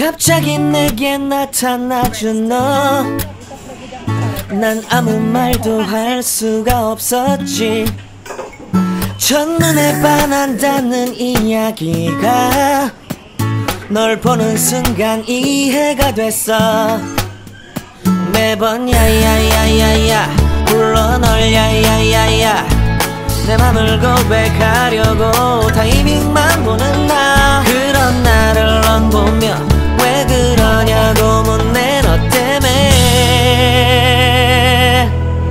갑자기 내게 나타나준 너, 난 아무 말도 할 수가 없었지. 첫눈에 반한다는 이야기가 널 보는 순간 이해가 됐어. 매번 야야야야야 불러 널 야야야야, 내 맘을 고백하려고 타이밍만 보는 나. 그런 나를 넌 보며 왜 그러냐고 묻네. 너 때문에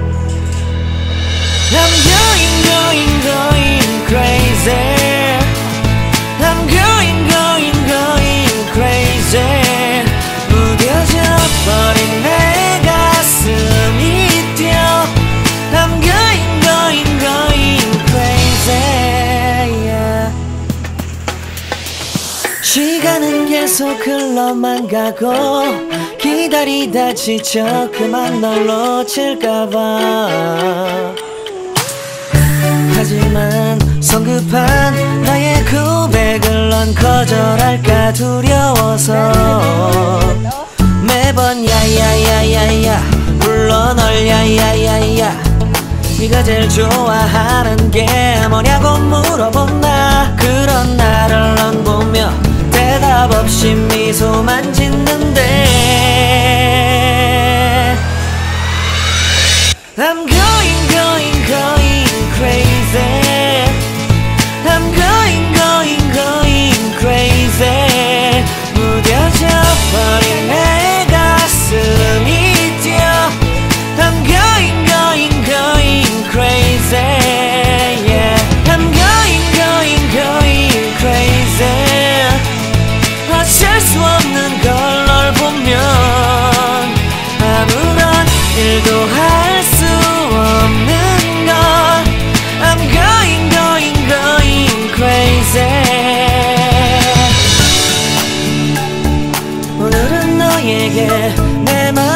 I'm going crazy. I'm going crazy. 무뎌져 버린 내 가슴이 뛰어. I'm going crazy, yeah. 시간은 계속 흘러만 가고 기다리다 지쳐 그만 널 놓칠까봐. 하지만 성급한 나의 고백을 넌 거절할까 두려워서 매번 야야야야야 불러 널 야야야야. 네가 제일 좋아하는 게 뭐냐고 물어본 나. 그런 나를 넌 보며 대답 없이 미소만 짓는데 I'm going crazy. I'm going crazy. 무뎌져 버린 내 가슴이 뛰어. I'm going crazy, yeah. I'm going crazy. 어쩔 수 없는 걸 널 보면 아무런 일도 할 수 없는 걸. I'm going crazy. 오늘은 너에게 내 맘